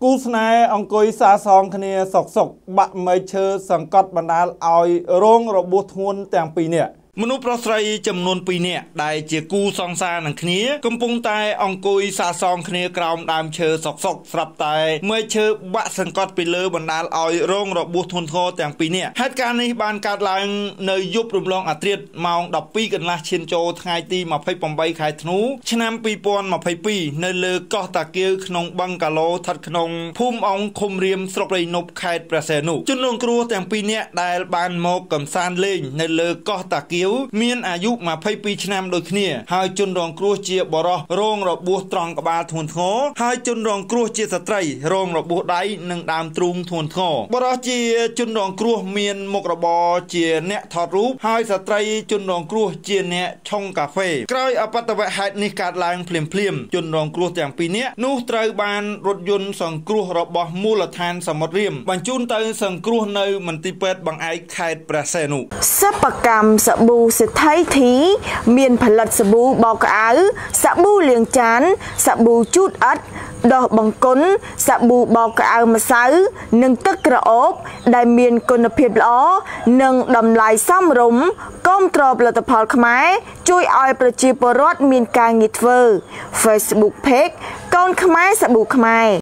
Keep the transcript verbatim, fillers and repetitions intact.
គូស្នេហ៍អង្គុយសាសងគ្នាសុកសុកបាក់មេឈើសង្កត់បណ្ដាលឲ្យរងរបួសធ្ងន់ទាំងពីរនាក់មនុស្សប្រុសស្រីចំនួនពីរនាក់ដែលជាគូសង្សារនឹងគ្នាកំពុងតែអង្គុយសាសងគ្នាក្រោមដើមឈើសុកសុកស្រាប់តែមេឈើបាក់សង្កត់ពីលើបណ្ដាលឲ្យរងរបួសធ្ងន់ធ្ងរទាំងពីរនាក់ហេតុការណ៍នេះបានកើតឡើងនៅយប់រំលងអាធ្រាត្រម៉ោងដប់ពីរកន្លះឈានចូលថ្ងៃទីម្ភៃប្រាំបីខែធ្នូឆ្នាំពីរពាន់ម្ភៃពីរនៅលើកោះតាគៀវក្នុងបឹងកាឡូស្ថិតក្នុងភូមិអង្គឃុំរៀមស្រុកព្រៃនប់ខេត្តព្រះសីហនុជនរងគ្រោះទាំងពីរនាក់ដែលបានមកកំសាន្តលេងនៅលើកោះតាគៀវមានអាយុម្ភៃពីរឆ្នាំដូចគ្នាហើយជនរងគ្រោះជាបរិសរងរបួសត្រង់ក្បាលធ្ងន់ធ្ងរហើយជនរងគ្រោះជាស្ត្រីរងរបួសដៃនិងដើមទ្រូងធ្ងន់ធ្ងរបរិសជាជនរងគ្រោះមានមុខរបរជាអ្នកថតរូបហើយស្ត្រីជនរងគ្រោះជាអ្នកឆុងកាហ្វេក្រោយអបតវហេតុនេះកើតឡើងភ្លាមភ្លាមជនរងគ្រោះទាំងពីរនាក់នោះត្រូវបានរថយន្តសង្គ្រោះរបស់មូលដ្ឋានសមុទ្ររៀមបញ្ជូនទៅសង្គ្រោះនៅមន្ទីរពេទ្យបង្អែកខេត្តព្រះសីហនុសិប្បកម្មសាប៊ូសេដ្ឋីធីមានផលិតសាប៊ូបោកក្អៅសាប៊ូលាងចានសាប៊ូជូតអិតដោះបង្គន់សាប៊ូបោកក្អៅម្សៅនិងទឹកក្រអូបដែលមានគុណភាពល្អនិងតម្លៃសមរម្យគាំទ្រផលិតផលខ្មែរជួយឲ្យប្រជាពលរដ្ឋមានការងារធ្វើ Facebook Page កូនខ្មែរសាប៊ូខ្មែរ